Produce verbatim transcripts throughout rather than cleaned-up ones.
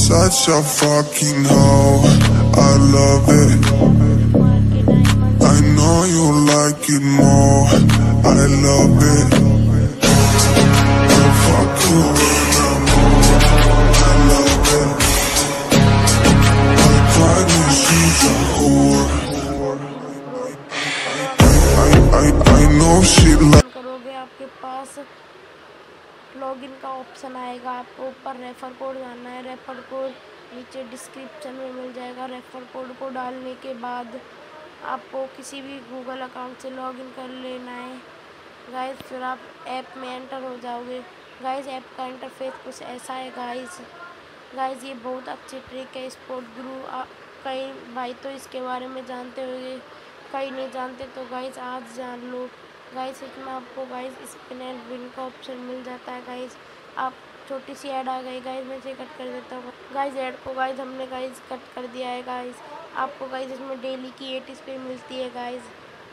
Such a fucking hoe, I love it. I know you like it more, I love it. I fuck you when I'm on, I love it. I cried when she's a whore. I, I, I know she like करोगे आपके पास login का option आएगा। आपको ऊपर refer code डालना है। Refer code नीचे description में मिल जाएगा। रेफ़र कोड को डालने के बाद आपको किसी भी गूगल अकाउंट से लॉगिन कर लेना है गाइस। फिर आप ऐप में एंटर हो जाओगे गाइस। ऐप का इंटरफेस कुछ ऐसा है गाइस। गाइस ये बहुत अच्छी ट्रिक है स्पोर्ट गुरु। कई भाई तो इसके बारे में जानते होंगे, कई नहीं जानते, तो गाइस आज जान लो गाइस। इसमें आपको गाइस स्पिन एंड विन का ऑप्शन मिल जाता है गाइस। आप छोटी सी ऐड आ गई गाइस, मैं इसे कट कर देता हूँ गाइस। ऐड को गाइस हमने गाइस कट कर दिया है गाइस। आपको गाइस इसमें डेली की एट स्पिन मिलती है गाइस।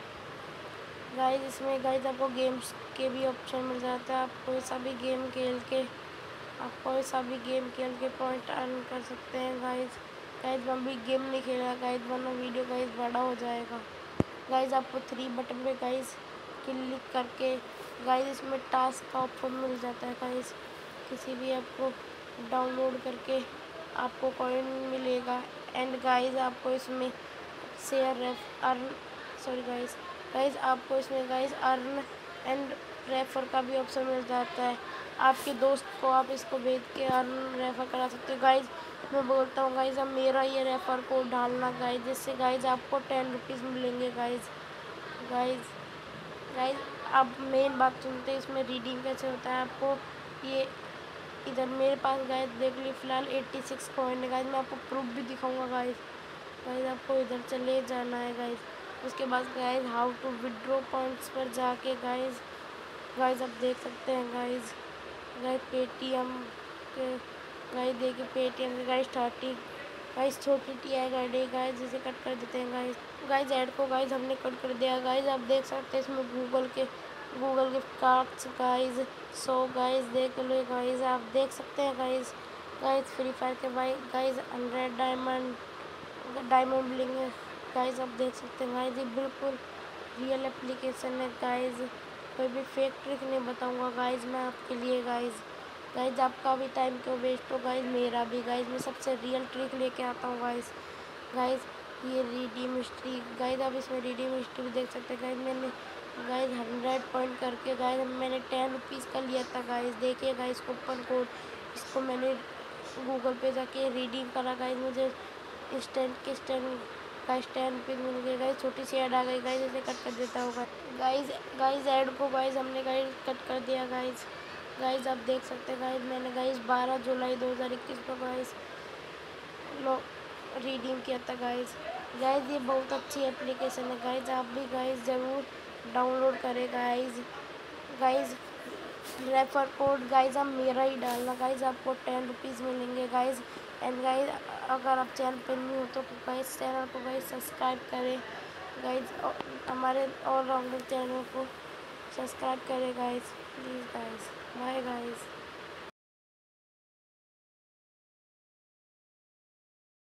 गाइस इसमें गाइस आपको गेम्स के भी ऑप्शन मिल जाता है। आप कोई सा भी गेम खेल के आप कोई सा भी गेम खेल के पॉइंट अर्न कर सकते हैं गाइस। गाइस हम भी गेम नहीं खेला गाइस, वरना वीडियो गाइस बड़ा हो जाएगा गाइस। आपको थ्री बटन पे गाइस क्लिक करके गाइस इसमें टास्क का ऑप्शन मिल जाता है गाइस। किसी भी ऐप को डाउनलोड करके आपको कॉइन मिलेगा। एंड गाइस आपको इसमें share ref earn sorry guys guys आपको इसमें गाइस अर्न एंड रेफर का भी ऑप्शन मिल जाता है। आपके दोस्त को आप इसको भेज के अर्न रेफर करा सकते हो गाइस। मैं बोलता हूँ गाइस अब मेरा ये रेफर कोड डालना गाइस, जिससे गाइस आपको टेन रुपीज़ मिलेंगे गाइस। गाइस गाइस अब मेन बात सुनते हैं इसमें रिडीम कैसे होता है। आपको ये इधर मेरे पास गाइस देख ली फ़िलहाल एट्टी सिक्स कॉइन है गाइस। मैं आपको प्रूफ भी दिखाऊंगा गाइस। गाइस आपको इधर चले जाना है गाइस। उसके बाद guys how to withdraw points पर जाके गाइस गाइस आप देख सकते हैं गाइस। गाइस पेटीएम के गाइस देखिए पेटीएम के गाइस थर्टी गाइस छोटी टी आई गाइड गाइस, जिसे कट कर देते हैं गाइस। गाइस ऐड को गाइस हमने कट कर दिया गाइस। आप देख सकते हैं इसमें गूगल के Google gift cards guys. So guys देख लो गाइस, आप देख सकते हैं गाइस। गाइस फ्री फायर के भाई गाइस हंड्रेड डायमंड डायमंड ब्लिंग गाइस आप देख सकते हैं गाइस। ये बिल्कुल रियल एप्लीकेशन है गाइस, कोई भी फेक ट्रिक नहीं बताऊंगा गाइस मैं आपके लिए गाइस। गाइस आपका भी टाइम क्यों वेस्ट हो गाइस, मेरा भी गाइस। मैं सबसे रियल ट्रिक लेके आता हूँ गाइस। गाइस ये रिडीम हिस्ट्री गाइस आप इसमें रिडीम हिस्ट्री भी देख सकते हैं गाइस। मैंने गाइस हंड्रेड पॉइंट करके गाइस मैंने टेन रुपीज़ का लिया था गाइस। देखिए गाइस कूपन कोड, इसको मैंने गूगल पे जाके रिडीम करा गाइस। मुझे इंस्टेंट के स्टैंड गाइस टेन रुपीज़ मिल गए गाइस। छोटी सी ऐड आ गई गाइस, इसे कट कर देता होगा गाइस। गाइस ऐड को गाइस हमने गाइस कट कर दिया गाइस। गाइस आप देख सकते हैं गाइस मैंने गाइस बारह जुलाई दो हज़ार इक्कीस को गाइस लो रिडीम किया था गाइस। गाइस ये बहुत अच्छी एप्लीकेशन है गाइस, आप भी गाइस ज़रूर डाउनलोड करें guys. Guys refer code guys आप मेरा ही डालना गाइस, आपको टेन रुपीज़ मिलेंगे गाइस। एंड गाइस अगर आप चैनल पर न्यू हो तो गाइस चैनल को गाइस सब्सक्राइब करें गाइस। हमारे ऑल राउंडर चैनल को सब्सक्राइब करें guys please guys. Bye guys.